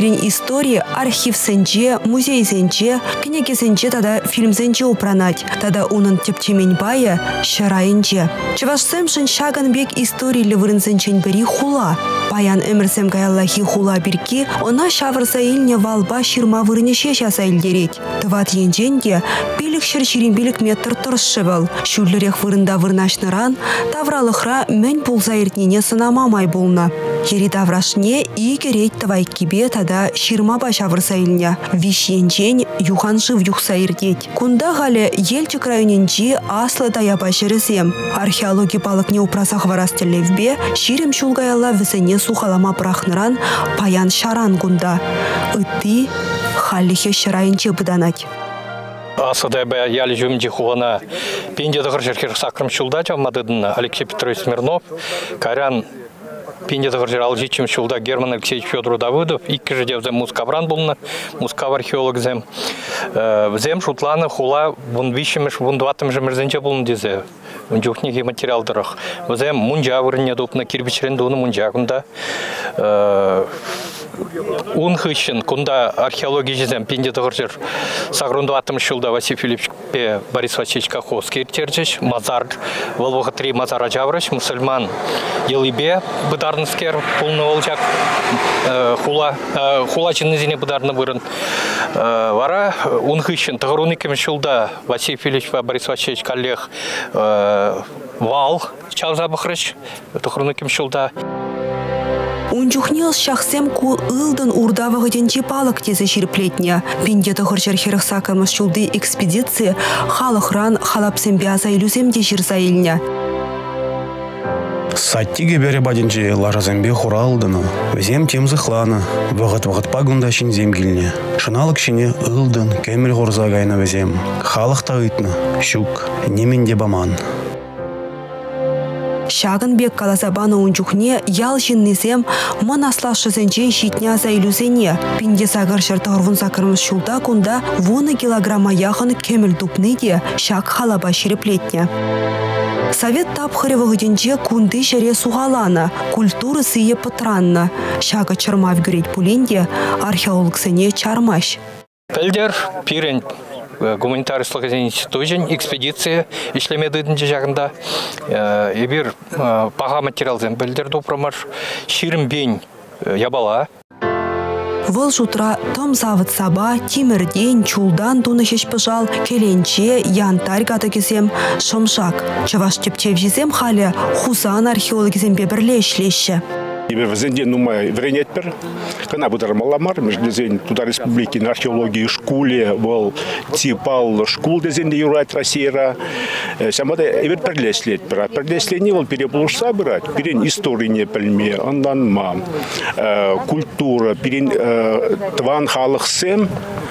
Пирин история архив сенче, музей сенче, книги сенче тада фильм сенче упранать. Тада унын тепчемень бая шарайынче. Чавашсемшин шаганбек истории вырын сенчен бери хула. Паян эмерсем гаяллахи хула бирки, она шавырса илне валба ширма вырынеше шаса илдереть. Тват енченде билик шерширин билик метр торшевал. Шүрлерек вырында вырнашныран, тавралыхра мен пулза иртнине сынама май болна. Ери таврашне и керет тавай кибе тада ширма башавырса илне. Виш енчен юханшив юхса ирдеть. Кунда гале елчик районенчи аслы тая башересем. Археологи балыкне упрасах варастелевбе, ширим шулгаялла весене сухалама прахныран паян шаран кунда. Ыты халихе шарайынче быданать. Асада бая яли жумди хуана пинде дагыржер сакрым шулда жамадыдын Алексей Петрович Смирнов, Карян пинде дагыржер алжичим шулда Герман Алексеевич Федоров Давыдов, икки же девзем мускавран булна, мускав археолог зем. Зем шутланы хула вон вишимеш вон дватым же мерзенче булн дизе. Жухниги материалдырах. Зем мунжа вырне допна кирпичрен дону мунжа кунда. Унхыщен, кунда археология жезем, пинде дагыржер сагрунду атым шулда Василий Филиппович Борис Васильевич Каховский терчеш, Мазар, Волвоха 3 Мазара Жаврыч, мусульман Елибе, Быдарнскер, полный волчак, хула чиннезине Быдарны вырын. Вара унхыщен, тагруникем шулда Василий Филиппович Борис Васильевич Калех, Вал, Чалзабахрыч, тагруникем шулда. Унчухнел шахсем ку ылдын урдавығы денче палық тезе шерплетне. Пенде тұғыржер херықсакамыз шулды экспедиции халықран халапсем бяза илюземде жерза илне. Саттиге бере баденче лажазембе хуралдыны, зем тем зыхланы, вағыт пагунда шин земгилне. Шыналык шине ылдын, кемел горза гайна везем. Халық тағытны, щук, неменде баман. Шагынбек каласабаны унчухне ял жиннезем мын аслашызенчен шитня за илюзене. Пинде сагыршыр тағырвын сакырмыз шулда кунда вуны килограмма яхын кемел дупны де шак халаба шереплетне. Совет тапхыревы гыденче кунды жере сугалана, культуры сые пытранна. Шага чармав греть пуленде археолог сене чармаш. Пельдер пирен гуманитарий служение институтын экспедиция ишлемедыдын жағында. Ебір паға материалден пельдер допрамар ширим бень ябала. Вăл шутра том завод саба, тимерден, чулдан туны хеш пыжал, келенче, янтарь гата кезем, шымшак. Чаваш тепчев жезем хале хузан археологизем бебірле ішлеші. Везде нумай вренетпер, кана будар маламар, между зен туда республики на археологии школе был типал школ дезенде юрать Россия, самода эвер перлеслетпер, перлесление был переплуш собирать, перен истории не пельме, андан мам, культура, перен тван халых сем,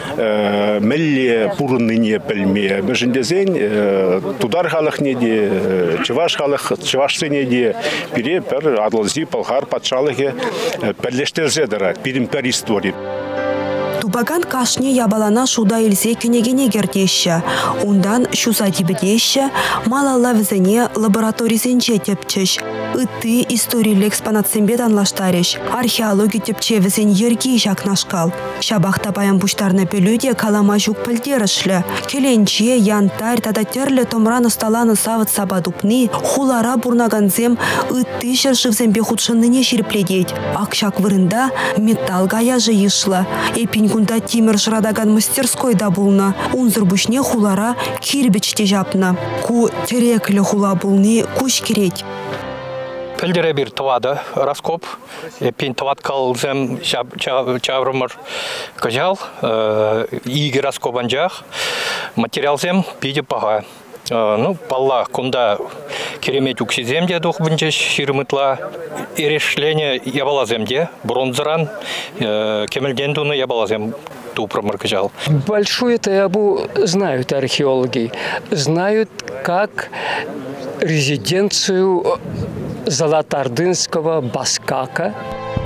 мелле пурны не пельме, между зен тудар халых неде, чеваш халых, чеваш сенеде, перепер адлази палхар патшалығы пәрлештерзе дара, пер истории. Тупаган кашне ябалана шуда илсе кенегене гертеші. Ундан шуза дебедеші, малалла візіне лабораторизенче тепчеш. Ыты историлі экспонатсенбе данлаштареш. Археологи тепче візен ерги жақнашкал. Шабақта баян буштарны пелюде калама жук пілдерішлі. Келенче, янтарь, тада терлі томраны сталаны савыт сабадупны, хулара бурнаганзем ыты шыршывзенбе худшынныне шерпледеть. Акшак вырында металл гая жиышлы. Эпин кунда тимер шырадаган мастерской да булна. Унзыр бушне хулара кирбичте жапна. Ку тереклі хула булны куш кереть. Пельдере бир тавады раскоп, эпин тават калзем чаврымыр кажал, иги раскопан жақ, материалзем пиде паға. Ну, палла кунда керемет уксиземде духбынче ширмытла ерешление ябалаземде, бронзыран, кемельдендуны ябалазем тупромыр кажал. Большую таябу знают археологи, знают как резиденцию Золотоордынского баскака.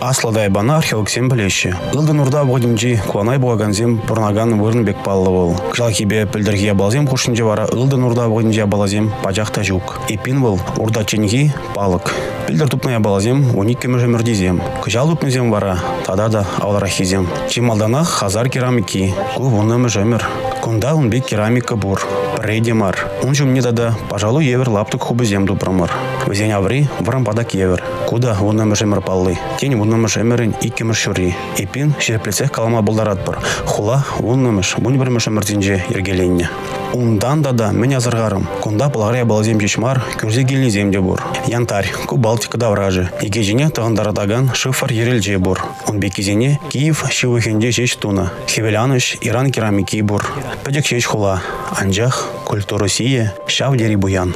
Асладай бана археолог сем білеші. Илдан урда бұғдимжи куанай бұғаганзем бұрнаган вырнбек паллы бол. Жалкебе пілдірге балзем құшынже вара илдан урда бұғдимжи балазем пажақта жүк. Епин бол урда ченги палық. Пілдір тупная балазем уник кемежемірдезем. Кыжал тупнезем вара тада да ауларахизем. Чималданах хазар керамики. Ку вуннамы жемір. Кунда унбек керамика бур. Прейдемар. Он же мне тогда, пожалуй, евер лаптук хубызем дупрамар. Везень аври, врам падак евер. Куда вуннамы жемір паллы. Тень вуннамы жемірін иккемір шури. Епин шерплецех калама болдарат бар. Хула вуннамыш, бун бір мышамырдинже ергеленне. Ундан да мен азыргарым. Кунда палагрия балазем жечмар, күрзе гелни земде бур. Янтарь, ку Балтикада вражы. Игежине тағындарадаган шифр ерелже бур. Он бекизене Киев шивыхенде жеч туна. Хевеляныш Иран керамики бур. Педек жеч хула. Анжах, культура сие, шав дери буян.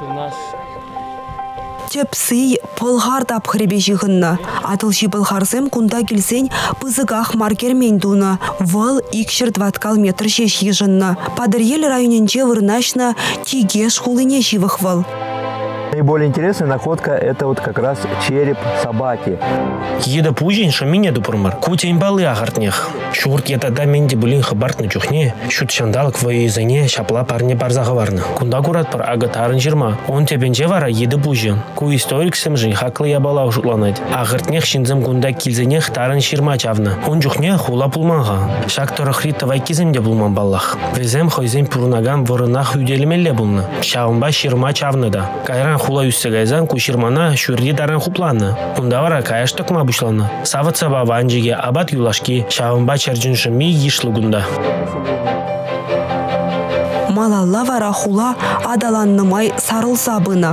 Тепсый пылғар тапқыребе жиғынна. Атылши пылғарсым кунда келсен пызығақ маркермен дуна. Выл икшір 20 метр жеш ежынна. Падырел районенже вырнашна тиге шхулыне живых выл. Наиболее интересная находка – это вот как раз череп собаки. Еда пужин шамине дупурмар. Кутя имбалы агартнех. Шурт еда да менде булин хабарт на чухне. Шут шандалк в изане шапла парне барзаговарна. Кунда курат пар агатарын жирма. Он тебенже вара еда пужин. Ку историк сэмжин хаклы ябала ушутланать. Агартнех шинзем кунда килзенех тарын ширма чавна. Он жухне хула пулманга. Шак торахрита вайкиземде булман баллах. Везем хойзем пурнаган ворынах юделемелле булна. Шавынба ширма чавна да. Кайран хула үссегайзан куширмана шурри даран хупланы. Ундавара каяш токма бушланы. Саватса баванжиге абат юлашки шавынба чарджиншыми ишлыгунда. Малалла вара хула адаланнымай сарылса бына.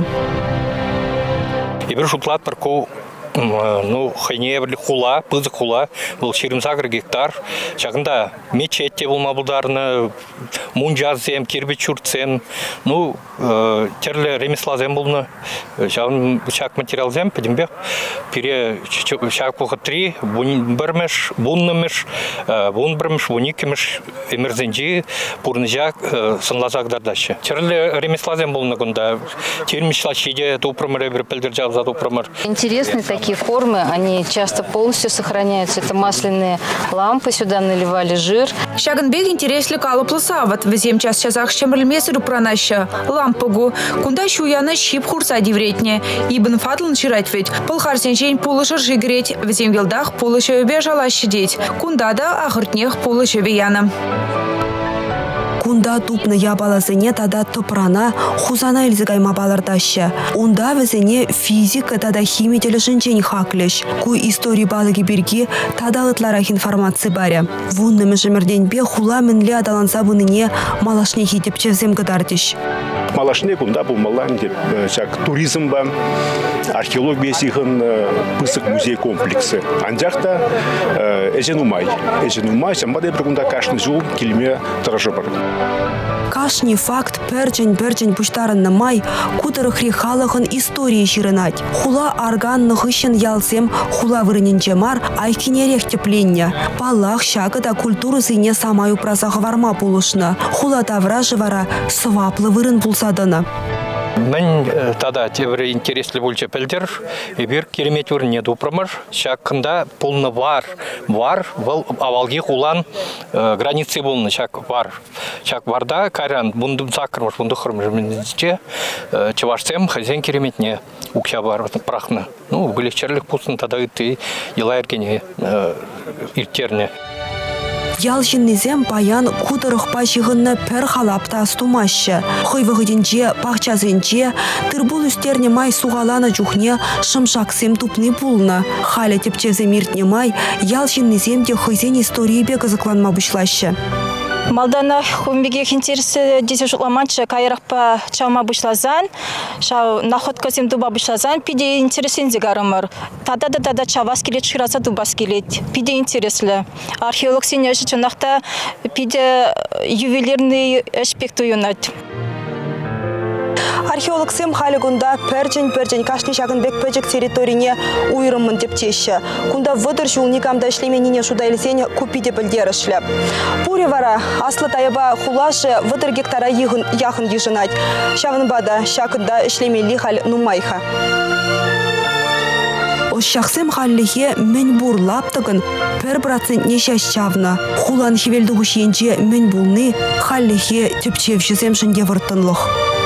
Ибір шутлат парку хайне бір хула, пызы хула, бұл 20 гектар. Шағында мечетте болма бұлдарыны, мунжазем, кирбич чуртсем, терлі ремеслазем болны. Шағын шақ материалзем, пәдімбек, пире шақ бұғы 3, бірмеш, бұннымеш, бұн бірмеш, бұникемеш, емірзенжі, бұрны жақ, сынлазағдардашы. Терлі ремеслазем болны күнда, термишлашиде тупрымыр, бір пілдір жабза тупрымыр. Интересные такие формы, они часто полностью сохраняются. Это масляные лампы, сюда наливали жир. Шагынбек интереслі калыплы сават. Візем час-часақ шемірлмесі рупранашы. Лампыгу. Кунда шуяны шип хурса девретне. Ибн Фадлын чирать ведь. Пылхарсен жень полышыр жигреть. Візем велдах полышы өбе жалашы деть. Кунда да ағыртнех полышы өбе яны. Кунда тупны ябалазыне тада топрана хузана илзігайма балардашы. Унда візіне физика тада химия телешінчен хаклеш. Ку истории балыги берги тада ытларах информации баря. Вунны межемерденбе хула мінлі адаланса бұныне малашне хитеп чевзем гыдардыш. Малашне кунда бұл малан деп, туризм ба, археология сиғын пысық музей комплексы. Андяқта эженумай. Эженумай, самбадай бір кунда кашны жыл келме тұрыжы бар. Кашни факт перджень пуштарынны май кутырых рихалығын истории жирынать. Хула арганны хыщын ялсем хула вырыненче мар айкинерек тепленне. Паллах шагыда культуры зыне самаю празағы варма пулышны. Хула тавра жывара сваплы вырын пулсадыны. Мен тада тебір интереслі бөлче пілдер, бір керемет өріне дупрамыр, шақында полны бар, бұл авалги құлан границы болны, шақ бар. Шақ барда, карян, бұнды сақырмыш, бұнды қырмыш, чевашсем, хазен кереметне ұқша бар прақны. Бүлекчерлік бұлсын тада үтті ела әргене иртерне. Ялшыннезем паян кутырықпа жығынны пір халапта астумашы. Хойвығыденже, пақчазынже, тырбул үстерне май суғаланы жүхне шымшақсем тупны пулны. Халя тепчезем иртне май, ялшыннезем де хойзен истории бе қызықланма бұшлашы. Малдана хумбегех интересы дети жутламанча кайрахпа чама бушлазан, шау находка зем дуба бушлазан, пиде интересен зигарымыр. Тада чавас келет шираса дубас келет. Пиде интереслі. Археолог сене жычынақта пиде ювелирный аспект уюнат. Археолог сем халигунда перджень кашни шагынбек пөжік территорине уйрымын деп теші. Кунда выдыр жулникамда ішлеменіне шуда елсене купиде білдерішлі. Пуре вара аслы тайыба хулашы выдыр гектара яхын ежынать. Шавынбада шакында ішлемели хал нумайха. Ошшақсем халлихе мен бурлаптығын 1% шашчавна. Хулан хевелді хушенче мен булны халлихе тепчевшісем шынде вырттынлық.